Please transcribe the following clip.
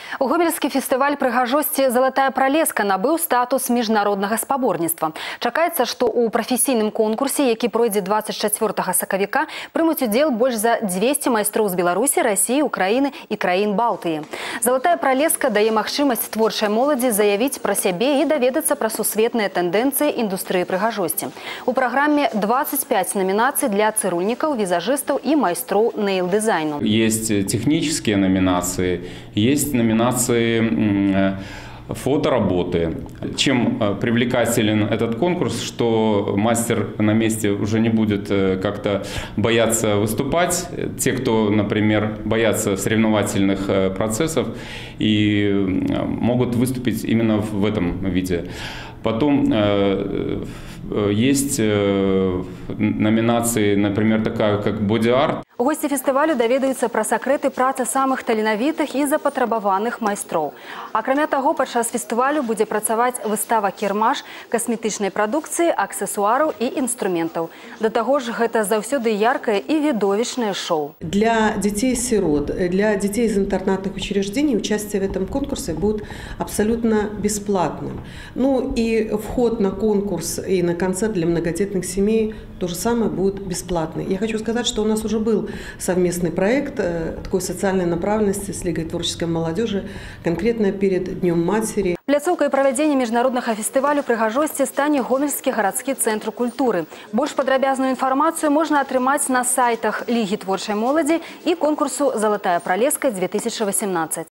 Гомельскі фестываль прыгажосці «Залатая пралеска» набыў статус міжнароднага спаборніцтва. Чакаецца, што ў прафесійным конкурсе, які пройдзе 24 сакавіка, прымуць удзел больш за 200 майстроў з Беларусі, Расіі, Украіны і краін Балтыі. «Залатая пралеска» дае магчымасць творчай моладзі заявіць пра сябе і даведацца пра сусветныя тэндэнцыі індустрыі прыгажосці. У праграме 25 номинаций для цирульников, визажистов и майстров нейл-дизайну. Есть технические номинации, есть номинации фотоработы. Чем привлекателен этот конкурс, что мастер на месте уже не будет как-то бояться выступать. Те, кто, например, боятся соревновательных процессов, и могут выступить именно в этом виде. Потом есть номинации, например, такая как боди-арт. Гости фестивалю даведаюцца пра сакрэты працы самых таленавітых і запатрабаваных майстроў. Акрамя таго, падчас фестывалю будзе працаваць выстава-кірмаш касметычнай прадукцыі, аксесуараў і інструментаў. Да таго ж, гэта заўсёды яркае і відовішчнае шоу. Для детей-сирот, для детей из интернатных учреждений участие в этом конкурсе будет абсолютно бесплатным. Ну и вход на конкурс и на концерт для многодетных семей то же самое будет бесплатный. Я хочу сказать, что у нас уже был совместный проект такой социальной направленности с Лигой творческой молодежи, конкретно перед Днем матери. Пляцоўкай правядзення міжнароднага фестывалю прыгажосці стане Гомельскі гарадскі цэнтр культуры. Больш падрабязную інфармацыю можна атрымаць на сайтах Лігі творчай моладзі і конкурсу «Залатая пралеска» 2018.